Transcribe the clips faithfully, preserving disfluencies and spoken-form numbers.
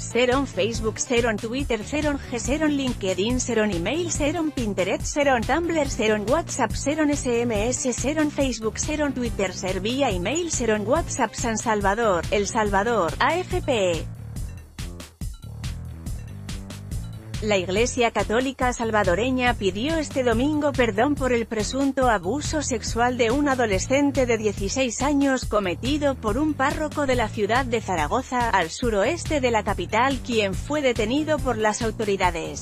Seron Facebook, Seron Twitter, Seron G, Seron LinkedIn, Seron Email, Seron Pinterest, Seron Tumblr, Seron WhatsApp, Seron S M S, Seron Facebook, Seron Twitter, Ser vía email, Seron WhatsApp. San Salvador, El Salvador, A F P. La Iglesia Católica salvadoreña pidió este domingo perdón por el presunto abuso sexual de un adolescente de dieciséis años cometido por un párroco de la ciudad de Zaragoza, al suroeste de la capital, quien fue detenido por las autoridades.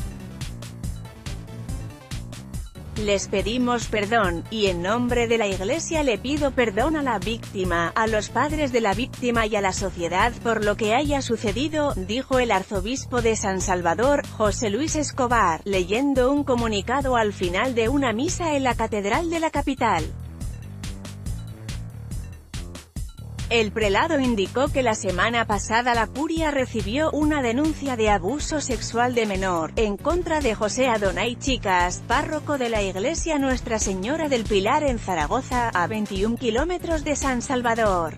Les pedimos perdón, y en nombre de la Iglesia le pido perdón a la víctima, a los padres de la víctima y a la sociedad por lo que haya sucedido, dijo el arzobispo de San Salvador, José Luis Escobar, leyendo un comunicado al final de una misa en la catedral de la capital. El prelado indicó que la semana pasada la curia recibió una denuncia de abuso sexual de menor, en contra de José Adonai Chicas, párroco de la iglesia Nuestra Señora del Pilar en Zaragoza, a veintiún kilómetros de San Salvador.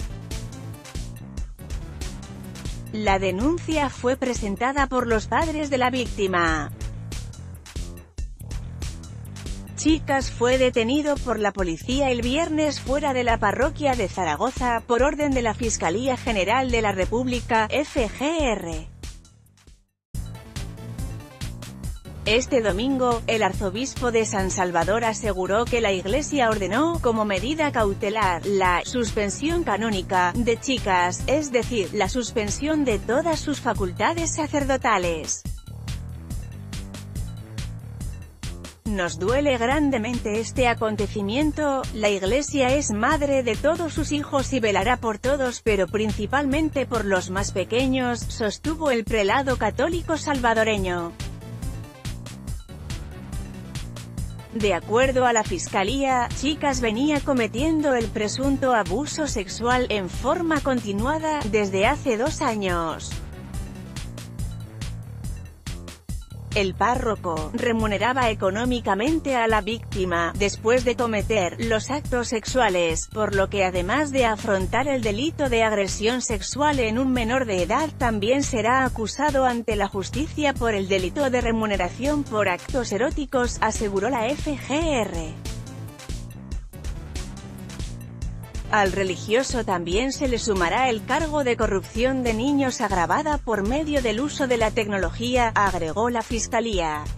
La denuncia fue presentada por los padres de la víctima. Chicas fue detenido por la policía el viernes fuera de la parroquia de Zaragoza, por orden de la Fiscalía General de la República, F G R. Este domingo, el arzobispo de San Salvador aseguró que la Iglesia ordenó, como medida cautelar, la suspensión canónica de Chicas, es decir, la suspensión de todas sus facultades sacerdotales. Nos duele grandemente este acontecimiento. La Iglesia es madre de todos sus hijos y velará por todos, pero principalmente por los más pequeños, sostuvo el prelado católico salvadoreño. De acuerdo a la Fiscalía, Chicas venía cometiendo el presunto abuso sexual, en forma continuada, desde hace dos años. El párroco remuneraba económicamente a la víctima, después de cometer los actos sexuales, por lo que además de afrontar el delito de agresión sexual en un menor de edad, también será acusado ante la justicia por el delito de remuneración por actos eróticos, aseguró la F G R. Al religioso también se le sumará el cargo de corrupción de niños agravada por medio del uso de la tecnología, agregó la Fiscalía.